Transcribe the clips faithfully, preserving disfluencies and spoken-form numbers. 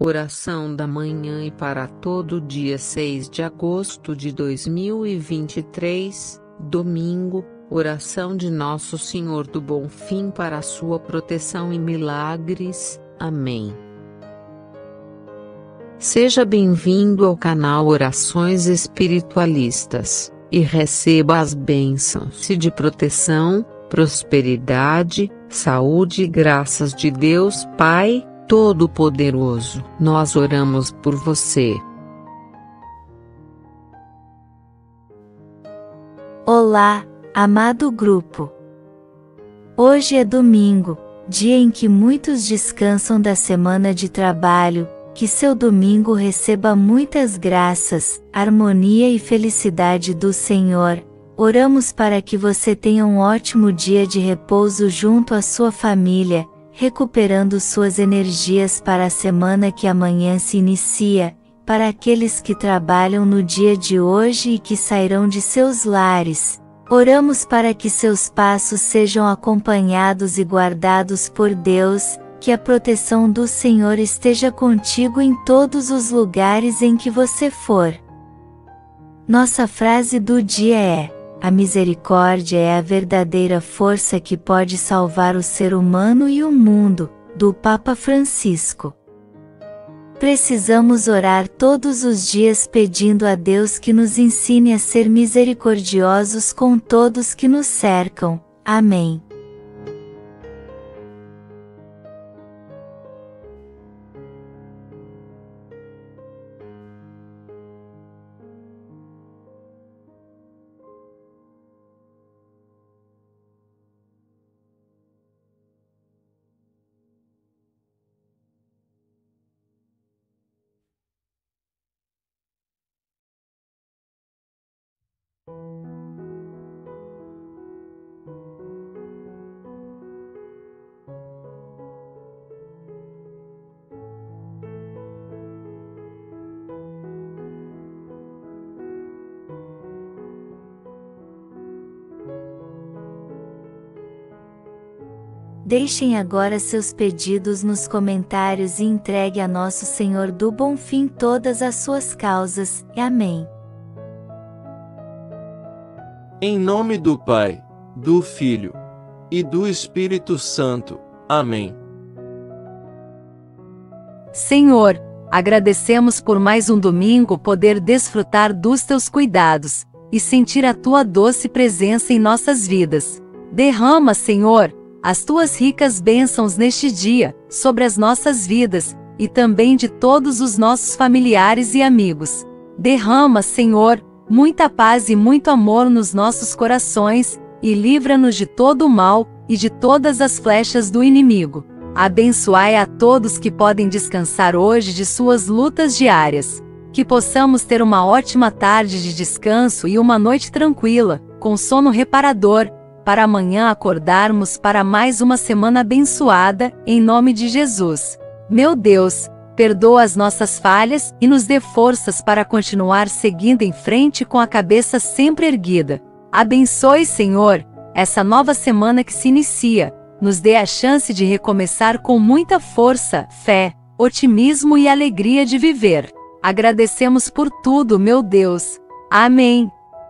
Oração da manhã e para todo dia seis de agosto de dois mil e vinte e três, domingo, oração de Nosso Senhor do Bonfim para a sua proteção e milagres. Amém. Seja bem-vindo ao canal Orações Espiritualistas, e receba as bênçãos de proteção, prosperidade, saúde e graças de Deus Pai Todo-Poderoso. Nós oramos por você. Olá, amado grupo. Hoje é domingo, dia em que muitos descansam da semana de trabalho. Que seu domingo receba muitas graças, harmonia e felicidade do Senhor. Oramos para que você tenha um ótimo dia de repouso junto à sua família, recuperando suas energias para a semana que amanhã se inicia. Para aqueles que trabalham no dia de hoje e que sairão de seus lares, oramos para que seus passos sejam acompanhados e guardados por Deus. Que a proteção do Senhor esteja contigo em todos os lugares em que você for. Nossa frase do dia é: a misericórdia é a verdadeira força que pode salvar o ser humano e o mundo, do Papa Francisco. Precisamos orar todos os dias pedindo a Deus que nos ensine a ser misericordiosos com todos que nos cercam. Amém. Deixem agora seus pedidos nos comentários e entregue a Nosso Senhor do Bonfim todas as suas causas. Amém. Em nome do Pai, do Filho e do Espírito Santo. Amém. Senhor, agradecemos por mais um domingo poder desfrutar dos teus cuidados e sentir a tua doce presença em nossas vidas. Derrama, Senhor, as tuas ricas bênçãos neste dia, sobre as nossas vidas, e também de todos os nossos familiares e amigos. Derrama, Senhor, muita paz e muito amor nos nossos corações, e livra-nos de todo o mal, e de todas as flechas do inimigo. Abençoai a todos que podem descansar hoje de suas lutas diárias. Que possamos ter uma ótima tarde de descanso e uma noite tranquila, com sono reparador, para amanhã acordarmos para mais uma semana abençoada, em nome de Jesus. Meu Deus, perdoa as nossas falhas e nos dê forças para continuar seguindo em frente com a cabeça sempre erguida. Abençoe, Senhor, essa nova semana que se inicia. Nos dê a chance de recomeçar com muita força, fé, otimismo e alegria de viver. Agradecemos por tudo, meu Deus. Amém.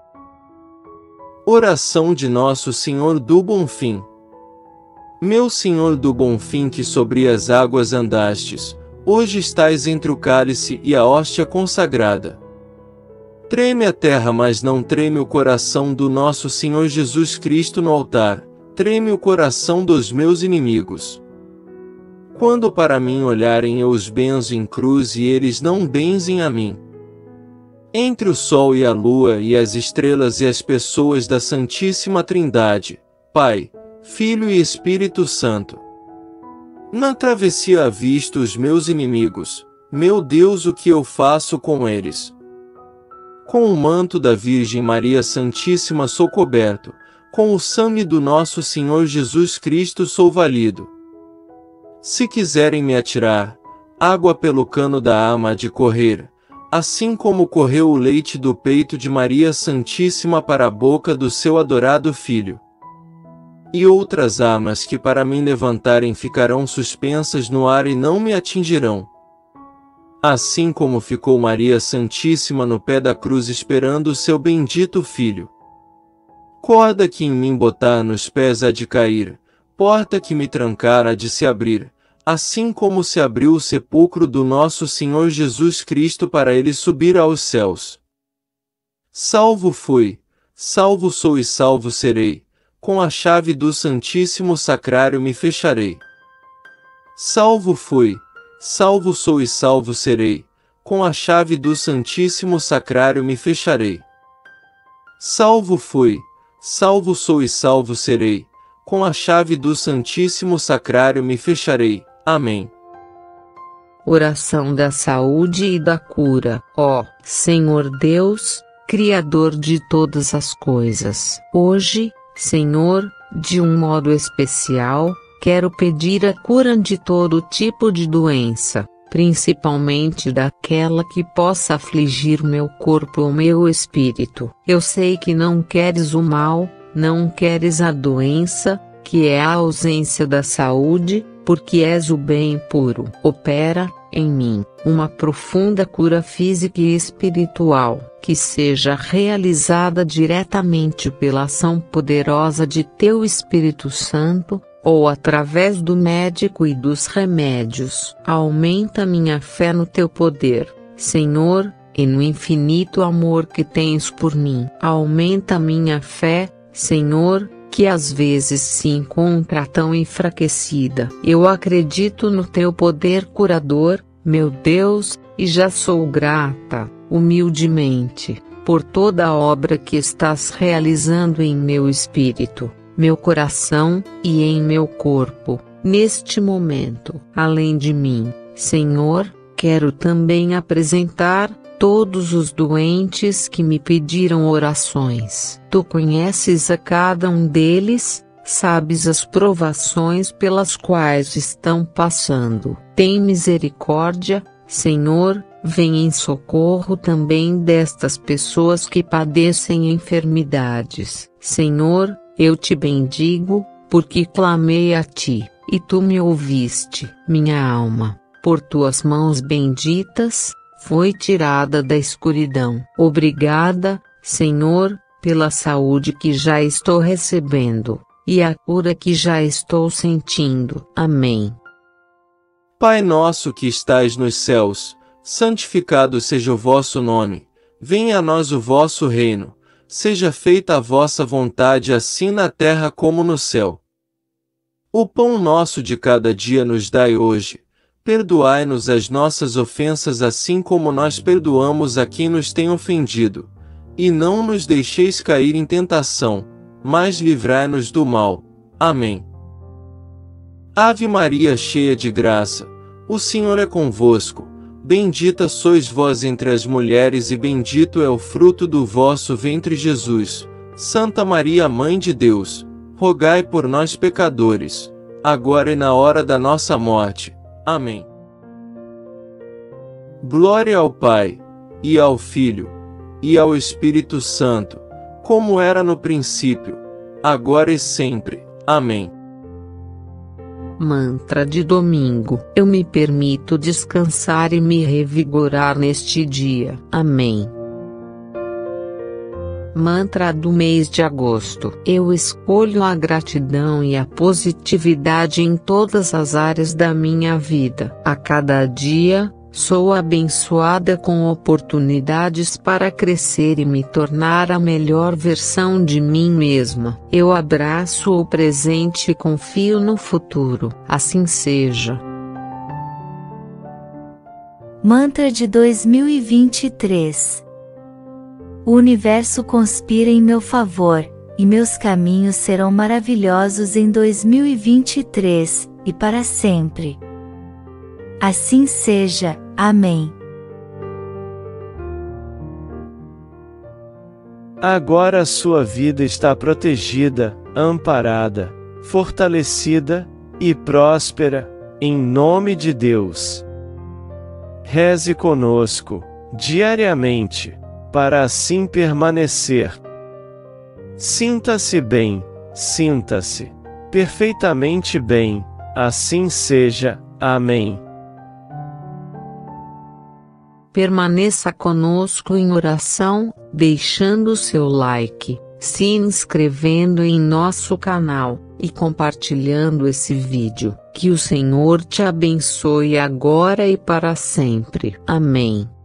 Oração de Nosso Senhor do Bonfim. Meu Senhor do Bonfim, que sobre as águas andastes, hoje estás entre o cálice e a hóstia consagrada. Treme a terra, mas não treme o coração do nosso Senhor Jesus Cristo no altar, treme o coração dos meus inimigos. Quando para mim olharem, eu os benzo em cruz e eles não benzem a mim. Entre o sol e a lua e as estrelas e as pessoas da Santíssima Trindade, Pai, Filho e Espírito Santo. Na travessia avisto os meus inimigos, meu Deus, o que eu faço com eles? Com o manto da Virgem Maria Santíssima sou coberto, com o sangue do nosso Senhor Jesus Cristo sou valido. Se quiserem me atirar, água pelo cano da arma há de correr, assim como correu o leite do peito de Maria Santíssima para a boca do seu adorado Filho. E outras armas que para mim levantarem ficarão suspensas no ar e não me atingirão. assim como ficou Maria Santíssima no pé da cruz esperando o seu bendito Filho. Corda que em mim botar nos pés há de cair, porta que me trancar há de se abrir, assim como se abriu o sepulcro do nosso Senhor Jesus Cristo para ele subir aos céus. Salvo fui, salvo sou e salvo serei, com a chave do Santíssimo Sacrário me fecharei. Salvo fui, salvo sou e salvo serei, com a chave do Santíssimo Sacrário me fecharei. Salvo fui, salvo sou e salvo serei, com a chave do Santíssimo Sacrário me fecharei. Amém. Oração da saúde e da cura. Ó Senhor Deus, Criador de todas as coisas, hoje, Senhor, de um modo especial, quero pedir a cura de todo tipo de doença, principalmente daquela que possa afligir meu corpo ou meu espírito. Eu sei que não queres o mal, não queres a doença, que é a ausência da saúde, porque és o bem puro. Opera, em mim, uma profunda cura física e espiritual, que seja realizada diretamente pela ação poderosa de Teu Espírito Santo, ou através do médico e dos remédios. Aumenta minha fé no Teu poder, Senhor, e no infinito amor que tens por mim. Aumenta minha fé, Senhor, que às vezes se encontra tão enfraquecida. Eu acredito no Teu poder curador, meu Deus, e já sou grata, humildemente, por toda a obra que estás realizando em meu espírito, meu coração e em meu corpo, neste momento. Além de mim, Senhor, quero também apresentar todos os doentes que me pediram orações. Tu conheces a cada um deles, sabes as provações pelas quais estão passando. Tem misericórdia, Senhor, vem em socorro também destas pessoas que padecem enfermidades. Senhor, eu te bendigo, porque clamei a ti, e tu me ouviste. Minha alma, por tuas mãos benditas, foi tirada da escuridão. Obrigada, Senhor, pela saúde que já estou recebendo, e a cura que já estou sentindo. Amém. Pai nosso que estais nos céus, santificado seja o vosso nome. Venha a nós o vosso reino. Seja feita a vossa vontade assim na terra como no céu. O pão nosso de cada dia nos dai hoje. Perdoai-nos as nossas ofensas assim como nós perdoamos a quem nos tem ofendido. E não nos deixeis cair em tentação, mas livrai-nos do mal. Amém. Ave Maria, cheia de graça, o Senhor é convosco. Bendita sois vós entre as mulheres e bendito é o fruto do vosso ventre, Jesus. Santa Maria, Mãe de Deus, rogai por nós pecadores, agora e na hora da nossa morte. Amém. Glória ao Pai, e ao Filho, e ao Espírito Santo, como era no princípio, agora e sempre. Amém. Mantra de domingo. Eu me permito descansar e me revigorar neste dia. Amém. Mantra do mês de agosto. Eu escolho a gratidão e a positividade em todas as áreas da minha vida. A cada dia, sou abençoada com oportunidades para crescer e me tornar a melhor versão de mim mesma. Eu abraço o presente e confio no futuro. Assim seja. Mantra de dois mil e vinte e três. O universo conspira em meu favor, e meus caminhos serão maravilhosos em dois mil e vinte e três, e para sempre. Assim seja. Amém. Agora a sua vida está protegida, amparada, fortalecida e próspera, em nome de Deus. Reze conosco, diariamente, para assim permanecer. Sinta-se bem, sinta-se perfeitamente bem, assim seja. Amém. Permaneça conosco em oração, deixando seu like, se inscrevendo em nosso canal e compartilhando esse vídeo. Que o Senhor te abençoe agora e para sempre. Amém.